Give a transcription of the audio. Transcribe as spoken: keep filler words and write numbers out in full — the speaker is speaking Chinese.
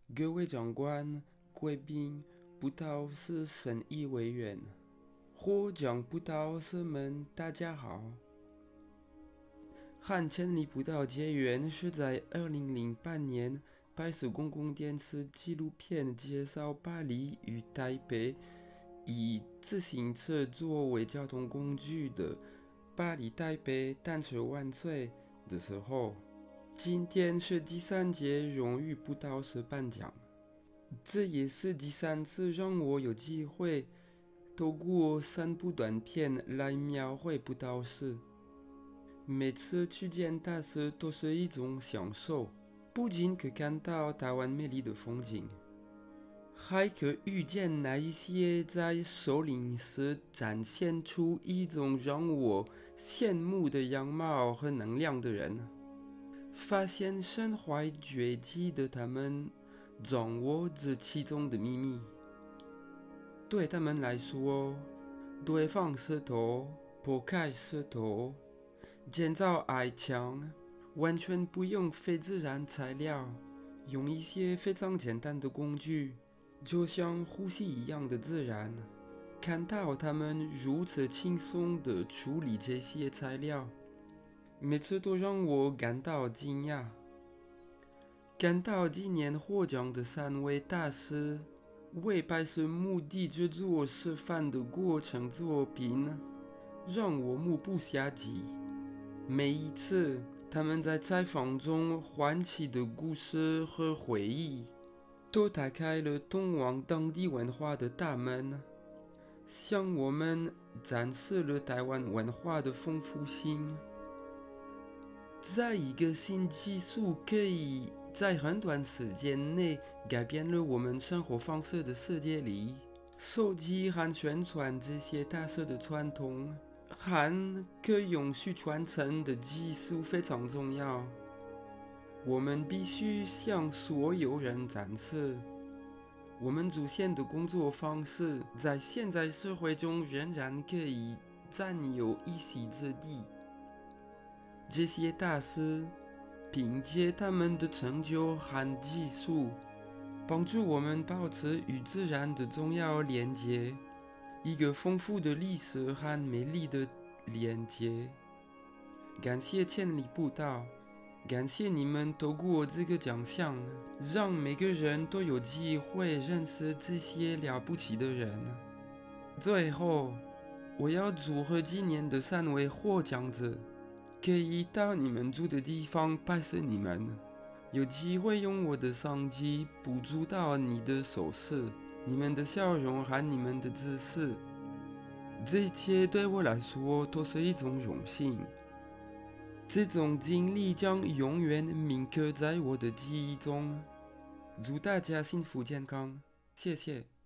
各位长官、贵宾、布道士、审议委员、获奖布道士们，大家好！和千里布道结缘是在二零零八年白色公共电视纪录片介绍巴黎与台北以自行车作为交通工具的巴黎台北单车万岁的时候。今天是第三届荣誉布道士颁奖，这也是第三次让我有机会透过三部短片来描绘布道士。每次去见大师都是一种享受，不仅可看到台湾美丽的风景，还可遇见那一些在首领时展现出一种让我羡慕的样貌和能量的人。发现身怀绝技的他们掌握着其中的秘密。对他们来说，堆放石头、破开石头、建造矮墙，完全不用非自然材料，用一些非常简单的工具，就像呼吸一样的自然。看到他们如此轻松地处理这些材料，每次都让我感到惊讶。看到今年获奖的三位大师为白色墓地制作示范的过程作品，让我目不暇接。每一次他们在采访中唤起的故事和回忆，都打开了通往当地文化的大门，向我们展示了台湾文化的丰富性。在一个新技术可以在很短时间内改变了我们生活方式的世界里，收集和宣传这些大师的传统和可永续传承的技术非常重要。我们必须向所有人展示，我们祖先的工作方式在现在社会中仍然可以占有一席之地。这些大师凭借他们的成就和技术，帮助我们保持与自然的重要连接，一个丰富的历史和美丽的连接。感谢千里布道，感谢你们透过这个奖项，让每个人都有机会认识这些了不起的人。最后，我要祝贺今年的三位获奖者，可以到你们住的地方拜谢你们，有机会用我的相机捕捉到你的手势、你们的笑容和你们的姿势。这一切对我来说都是一种荣幸，这种经历将永远铭刻在我的记忆中。祝大家幸福健康，谢谢。